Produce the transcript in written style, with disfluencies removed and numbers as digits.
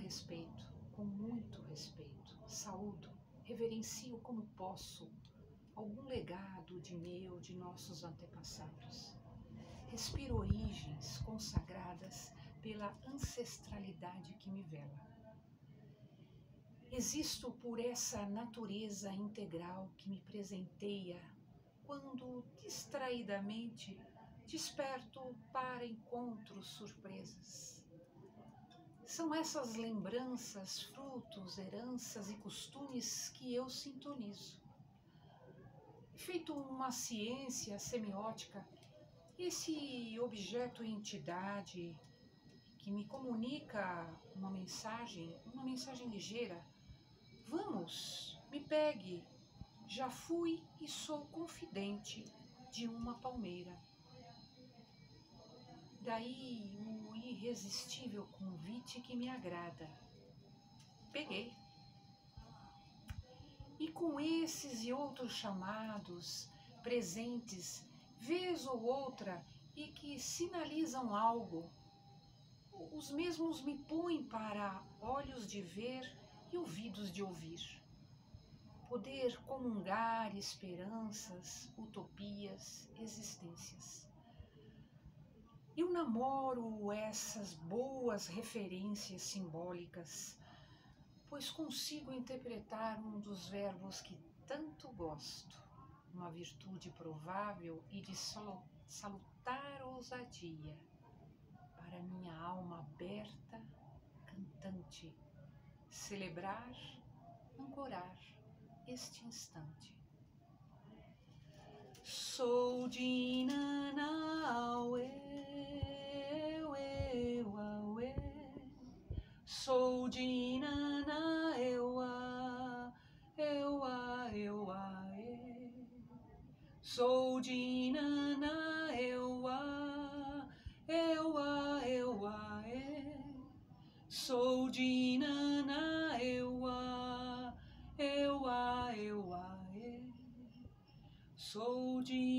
respeito, com muito respeito, saúdo, reverencio como posso algum legado de nossos antepassados. Respiro origens consagradas pela ancestralidade que me vela. Existo por essa natureza integral que me presenteia quando, distraidamente, desperto para encontros surpresas. São essas lembranças, frutos, heranças e costumes que eu sintonizo. Feito uma ciência semiótica, esse objeto e entidade que me comunica uma mensagem ligeira. Vamos, me pegue, já fui e sou confidente de uma palmeira. Daí o irresistível convite que me agrada. Peguei. E com esses e outros chamados, presentes, vez ou outra, e que sinalizam algo, os mesmos me põem para olhos de ver e ouvidos de ouvir. Poder comungar esperanças, utopias, existências. Eu namoro essas boas referências simbólicas, pois consigo interpretar um dos verbos que tanto gosto, uma virtude provável e de salutar ousadia, para minha alma aberta, cantante, celebrar, ancorar este instante. Sou de Nanauê, sou de Nanaeuá, euá, euá, sou de Nanaeuá, euá, euá, sou de Nanaeuá, euá, euá, sou de